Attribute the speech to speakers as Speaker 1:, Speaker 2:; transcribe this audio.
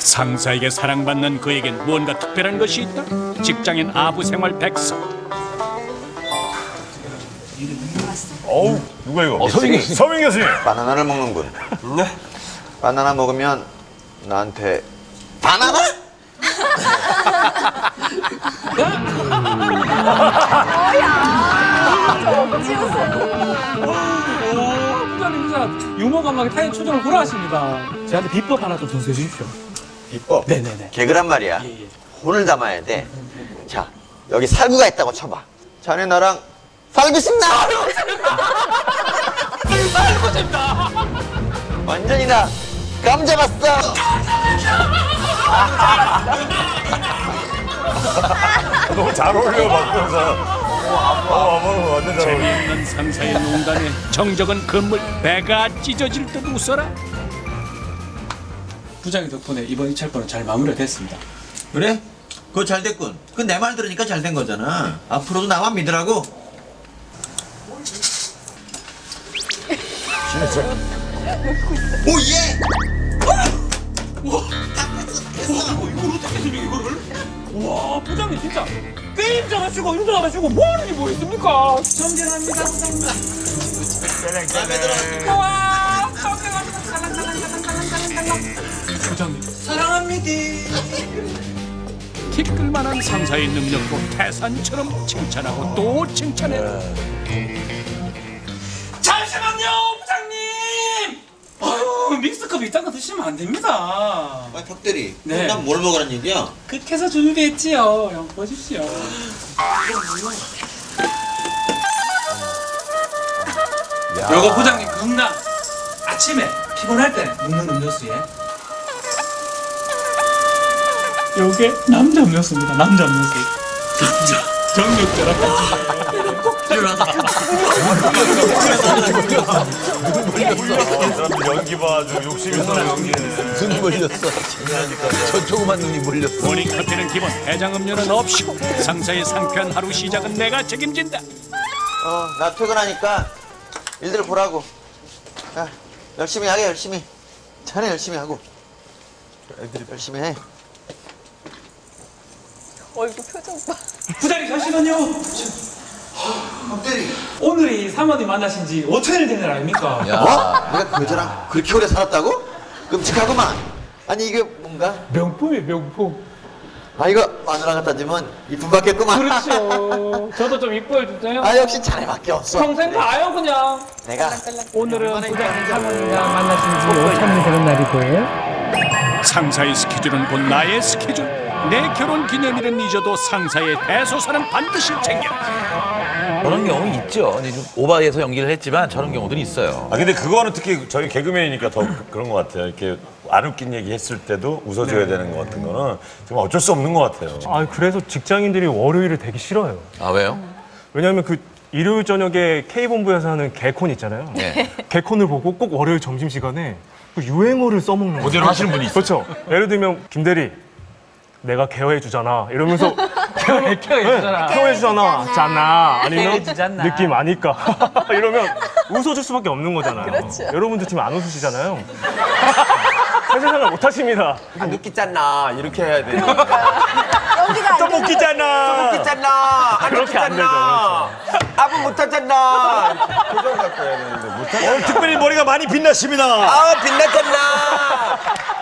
Speaker 1: 상사에게 사랑받는 그에겐 무언가 특별한 것이 있다. 직장인 아부 생활 백서.
Speaker 2: 어우, 누가 이거? 서민 교수님.
Speaker 3: 바나나를 먹는군. 네. 바나나 먹으면 나한테 바나나?
Speaker 4: 부장님 유머 감각에 타인 초정을 불허하십니다. 저한테 비법 하나 좀 전수해 주십시오.
Speaker 3: 비법?
Speaker 4: 네네네.
Speaker 3: 개그란 말이야.
Speaker 4: 예, 예.
Speaker 3: 혼을 담아야 돼. 자, 여기 살구가 있다고 쳐봐. 자네 나랑 살고 싶나?
Speaker 4: 살고 싶다.
Speaker 3: 완전히 나 감 잡았어.
Speaker 2: 너무 잘 어울려, 박동사. 완전 잘 어울려.
Speaker 1: 재미있는 상사의 농담에 정적은 건물 배가 찢어질 듯 웃어라.
Speaker 4: 부장님 덕분에 이번 입찰권은 잘 마무리가 됐습니다.
Speaker 5: 그래? 그거 잘 됐군. 그 내 말 들으니까 잘 된 거잖아. 앞으로도 나만 믿으라고. 오 예!
Speaker 4: 와, 이걸 어떻게 쓰냐 이거를? 와, 부장님 진짜 게임 잘하시고 일도 잘하시고 뭐 하는 게 뭐 있습니까? 존경합니다, 부장님.
Speaker 5: 마음에 들어.
Speaker 4: 와, 짱짱합니다. 부장님 사랑합니다.
Speaker 1: 티끌만한 상사의 능력도 태산처럼 칭찬하고 또 칭찬해.
Speaker 4: 잠시만요, 부장님. 아유, 믹스컵 이딴 거 드시면 안 됩니다.
Speaker 5: 아, 턱대리.
Speaker 4: 네.
Speaker 5: 난 뭘 먹으란 얘기야?
Speaker 4: 그렇게 해서 준비했지요. 형 보십시오. 요거 부장님 건강. 아침에 피곤할 때 먹는 음료수에. 요게 남자 음료수입니다. 남자 음료수. 정육자랑
Speaker 2: 연기 봐, 좀 욕심이 있어, 연기.
Speaker 6: 눈이 몰렸어. 저 조그만 눈이 몰렸어.
Speaker 1: 모닝커피는 기본, 해장 음료는 없이고 상사의 상쾌한 하루 시작은 내가 책임진다.
Speaker 3: 나 퇴근하니까 일들 보라고. 야, 열심히 하게, 열심히. 자네 열심히 하고. 열심히 해.
Speaker 7: 어이구 표정 봐.
Speaker 4: 부장님 잠시만요.
Speaker 5: 턱대리.
Speaker 4: 오늘이 사모님 만나신 지 5천일 된 날 아닙니까?
Speaker 3: 어? 내가 그 여자랑 그렇게 오래 살았다고? 끔찍하구만. 아니 이게 뭔가?
Speaker 4: 명품이에요, 명품.
Speaker 3: 아 이거 마누라가 따지면 이쁨 받겠구만.
Speaker 4: 그렇죠. 저도 좀 이뻐해 주세요.
Speaker 3: 아 역시 자네밖에 없어.
Speaker 4: 평생 가요 그냥.
Speaker 3: 내가
Speaker 4: 오늘은 부장님 사모님과 만나신 지 5천일 되는 날이고요.
Speaker 1: 상사의 스케줄은 곧 나의 스케줄. 내 결혼 기념일은 잊어도 상사의 대소사는 반드시 챙겨.
Speaker 6: 그런 경우 있죠. 이제 좀 오버해서 연기를 했지만 저런 경우들이 있어요.
Speaker 2: 아, 근데 그거는 특히 저희 개그맨이니까 더 그런 것 같아요. 이렇게 안 웃긴 얘기 했을 때도 웃어줘야 되는 것 같은 거는 정말 어쩔 수 없는 것 같아요.
Speaker 8: 아, 그래서 직장인들이 월요일을 되게 싫어요.
Speaker 6: 아, 왜요?
Speaker 8: 왜냐하면 그 일요일 저녁에 K본부에서 하는 개콘 있잖아요.
Speaker 6: 네.
Speaker 8: 개콘을 보고 꼭 월요일 점심시간에 그 유행어를 써먹는 거예요.
Speaker 6: 그대로 하시는 분이 있어요.
Speaker 8: 그렇죠. 예를 들면 김대리 내가 케어해주잖아 이러면서 케어해주잖아 잖아 아니면 느낌 아니까 이러면 웃어줄 수밖에 없는 거잖아요.
Speaker 7: 그렇죠.
Speaker 8: 여러분들 지금 안 웃으시잖아요. 세상을 못 하십니다.
Speaker 9: 안 웃기잖아 이렇게 해야 돼.
Speaker 7: 연기가 안
Speaker 2: 좀
Speaker 7: 되는
Speaker 2: 웃기잖아.
Speaker 9: 웃기잖아 안
Speaker 8: 그렇게 안 되죠,
Speaker 9: 웃기잖아. 아무 못하잖아. 표정 갖고 해야 되는데 못하잖아.
Speaker 2: 오늘 특별히 머리가 많이 빛나십니다.
Speaker 9: 아 빛났잖아.